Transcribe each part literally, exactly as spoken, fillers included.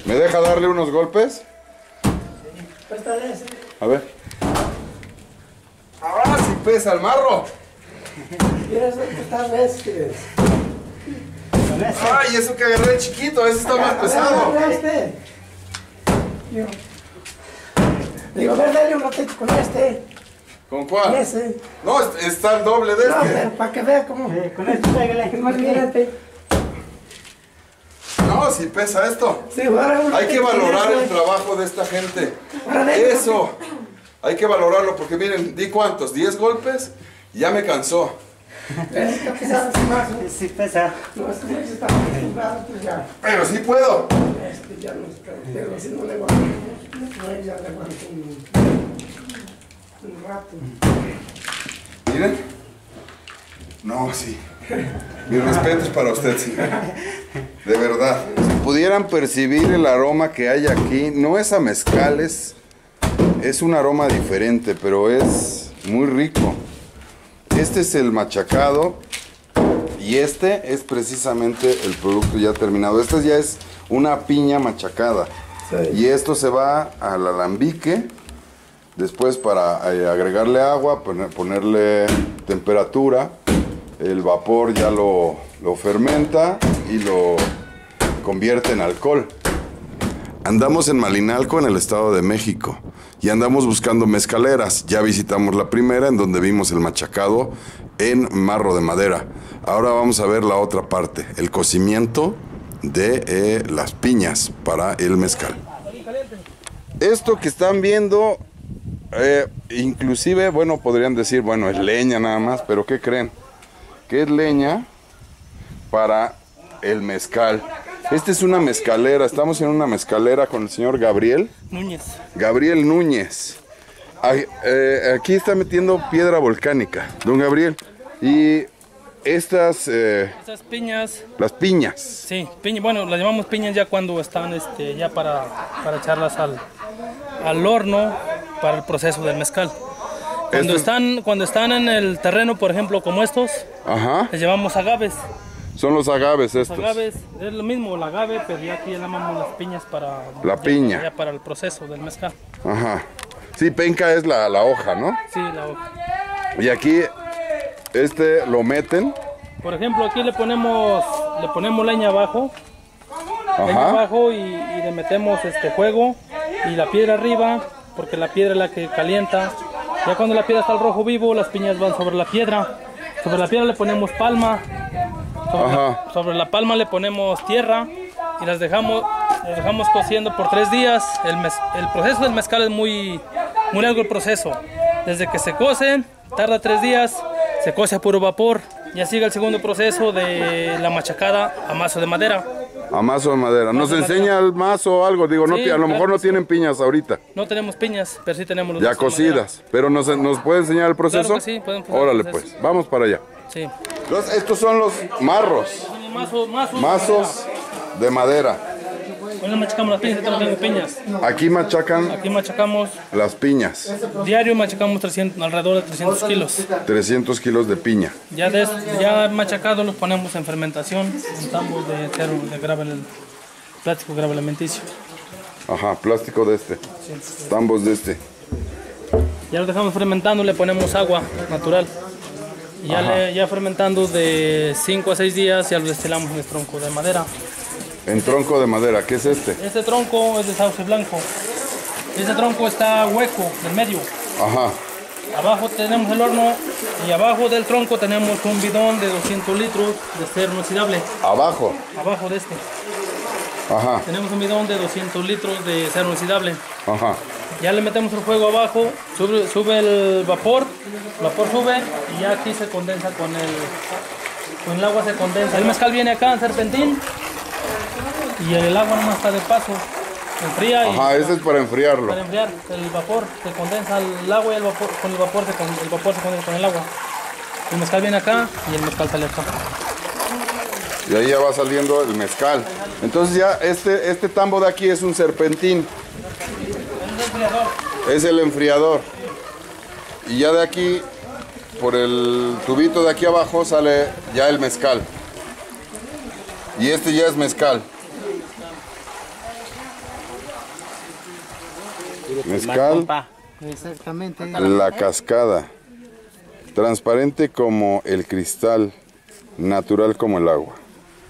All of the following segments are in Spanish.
¿Me deja darle unos golpes? A ver. ¡Ah, sí pesa el marro! ¡Ay, eso que agarré chiquito! Ese está más pesado. Digo, a ver, dale un ratito con este. ¿Con cuál? Ese. No, está el doble de No, este. pero para que vea cómo. Eh, con este, pégale. Imagínate. No, si pesa esto. Sí, ahora un Hay que ratito con valorar este. el trabajo de esta gente. Ahora dale, Eso. Hay que valorarlo porque miren, di cuántos, diez golpes y ya me cansó. Es que quizás así más. Sí pesa. No, es como que se está acostumbrado, pues ya. Pero sí puedo. Este ya no está. Pero si no le aguanto. No, ya le aguanto un, un rato. Miren. No, sí. Mis respetos para usted, sí. De verdad. Si pudieran percibir el aroma que hay aquí, no es a mezcal, es, es un aroma diferente, pero es muy rico. Este es el machacado y este es precisamente el producto ya terminado. Este ya es una piña machacada. Sí. Y esto se va al alambique, después para eh, agregarle agua, poner, ponerle temperatura, el vapor ya lo, lo fermenta y lo convierte en alcohol. Andamos en Malinalco, en el Estado de México, y andamos buscando mezcaleras. Ya visitamos la primera, en donde vimos el machacado en marro de madera. Ahora vamos a ver la otra parte, el cocimiento de eh, las piñas para el mezcal. Esto que están viendo, eh, inclusive, bueno, podrían decir, bueno, es leña nada más, pero ¿qué creen? Que es leña para el mezcal. Esta es una mezcalera, estamos en una mezcalera con el señor Gabriel Núñez. Gabriel Núñez. Aquí está metiendo piedra volcánica, don Gabriel. Y estas... Eh, Estas piñas... Las piñas. Sí, piña, bueno, las llamamos piñas ya cuando están este, ya para, para echarlas al, al horno para el proceso del mezcal. Cuando, Esto... están, cuando están en el terreno, por ejemplo, como estos, Ajá. les llamamos agaves. Son los agaves estos. Los agaves, es lo mismo, el agave, pero ya aquí llamamos las piñas para... La ya, piña. Ya para el proceso del mezcal. Ajá. Sí, penca es la, la hoja, ¿no? Sí, la hoja. Y aquí, este lo meten. Por ejemplo, aquí le ponemos, le ponemos leña abajo. Ajá. Leña abajo y, y le metemos este juego y la piedra arriba, porque la piedra es la que calienta. Ya cuando la piedra está al rojo vivo, las piñas van sobre la piedra. Sobre la piedra le ponemos palma. Sobre la, sobre la palma le ponemos tierra y las dejamos, las dejamos cociendo por tres días. El, mez, el proceso del mezcal es muy, muy largo el proceso. Desde que se cocen, tarda tres días, se cose a puro vapor. Ya sigue el segundo proceso de la machacada a mazo de madera. A mazo de madera. ¿Nos enseña el mazo o algo? Digo, no, sí, a lo mejor no tienen piñas ahorita. No tenemos piñas, pero sí tenemos los ya cocidas. Pero nos, ¿nos puede enseñar el proceso? Claro que sí, podemos. Órale pues, vamos para allá. Sí. Los, estos son los marros. Mazo, mazos, mazos de madera. Bueno, machacamos las piñas, tenemos piñas. Aquí machacan. Aquí machacamos las piñas. Diario machacamos trescientos, alrededor de trescientos kilos. trescientos kilos de piña. Ya, de, ya machacados los ponemos en fermentación, en tambos de cero, de gravel, plástico gravel alimenticio. Ajá, plástico de este. Sí. Tambos de este. Ya los dejamos fermentando, le ponemos agua natural. Y ya, le, ya fermentando de cinco a seis días, ya lo destilamos en el tronco de madera. En tronco de madera, ¿qué es este? Este tronco es de sauce blanco. Este tronco está hueco, del medio. Ajá. Abajo tenemos el horno y abajo del tronco tenemos un bidón de doscientos litros de acero inoxidable. ¿Abajo? Abajo de este. Ajá. Tenemos un bidón de doscientos litros de acero inoxidable. Ajá. Ya le metemos el fuego abajo, sube, sube el vapor, el vapor sube y ya aquí se condensa con el, con el agua se condensa. El mezcal viene acá en serpentín y el agua nomás está de paso, enfría. Ajá, y, ese es para enfriarlo. Para enfriar, el vapor se condensa el agua y el vapor, con el vapor, se, el vapor se condensa con el agua. El mezcal viene acá y el mezcal sale acá. Y ahí ya va saliendo el mezcal. Entonces ya este, este tambo de aquí es un serpentín. Es el enfriador. Y ya de aquí, por el tubito de aquí abajo, sale ya el mezcal. Y este ya es mezcal. Mezcal, Exactamente. La Cascada. Transparente como el cristal, natural como el agua.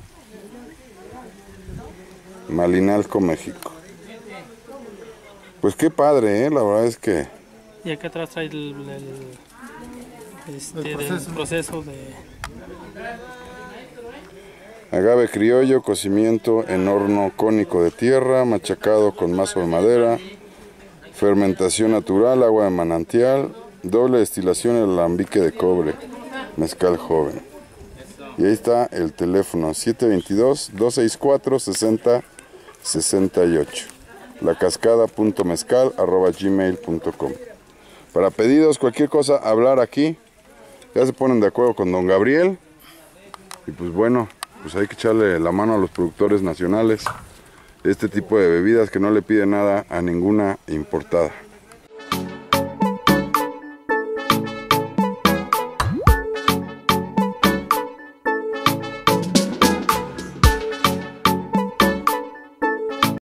Malinalco, México. Pues qué padre, ¿eh? La verdad es que... Y acá atrás trae el, el, este, El proceso. del proceso de... Agave criollo, cocimiento en horno cónico de tierra, machacado con mazo de madera, fermentación natural, agua de manantial, doble destilación en alambique de cobre, mezcal joven. Y ahí está el teléfono siete dos dos, dos seis cuatro, seis cero seis ocho, lacascada.mezcal arroba gmail punto com. Para pedidos, cualquier cosa, hablar aquí. Ya se ponen de acuerdo con don Gabriel. Y pues bueno, pues hay que echarle la mano a los productores nacionales. Este tipo de bebidas que no le pide nada a ninguna importada.